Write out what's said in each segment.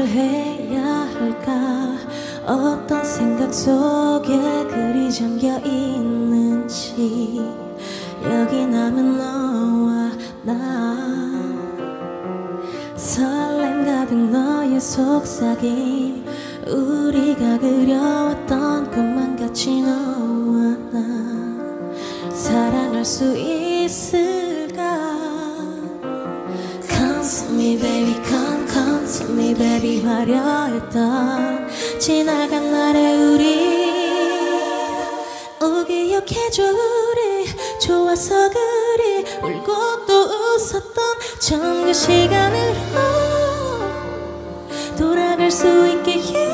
해야 할까? 어떤 생각 속에 그리 잠겨 있는지 여기 남은 너와 나 설렘 가득 너의 속삭임 우리가 그려왔던 꿈만 같이 너와 나 사랑할 수 있을까? Come to me baby come to me baby 화려했던 지나간 날의 우리 기억해줘 우리 좋아서 그리 울고 또 웃었던 처음 그 시간으로 돌아갈 수 있게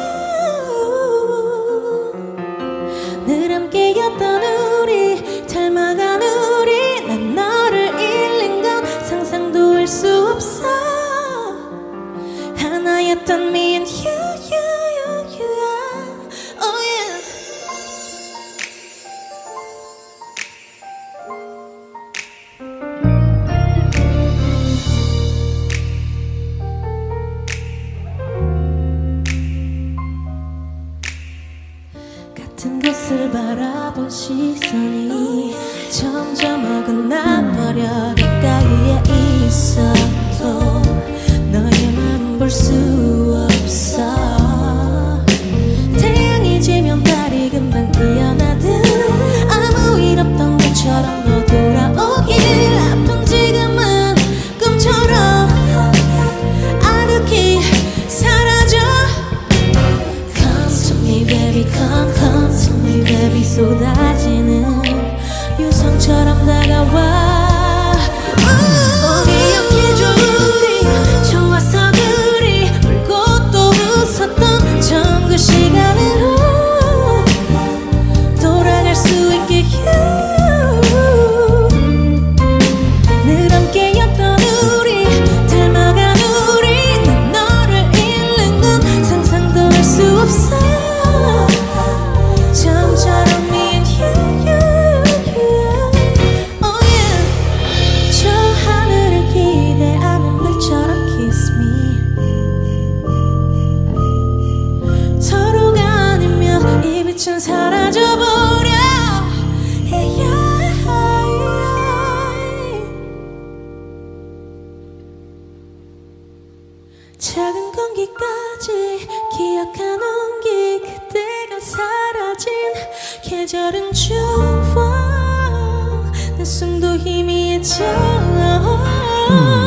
늘 함께였던 우리 닮아간 우리 난 너를 잃는 건 상상도 할 수 없어 하나였던 me and you oh yeah 같은 곳을 바라본 시선이 점점 어긋나버려 가까이에 있어도 너의 마음 볼 수 없어 태양이 지면 달이 금방 피어나듯 아무 일 없던 것처럼 너 돌아오길 아픈 지금은 꿈처럼 아득히 사라져 Come to me baby come to me baby 쏟아지는 유성처럼 다가와 기억해줘 우리 좋아서 그리 울고 또 웃었던 처음 그 시간으로 돌아갈 수 있게 늘 함께였던 우리 닮아간 우리 난 너를 잃는 건 상상도 할 수 없어 처음처럼 me and you oh yeah 저 하늘을 기대하는 불처럼 kiss me 서로가 아니면 이 빛은 사라져버려 작은 공기까지 기억한 온기 그때가 사라진 계절은 좋아 내 숨도 희미해져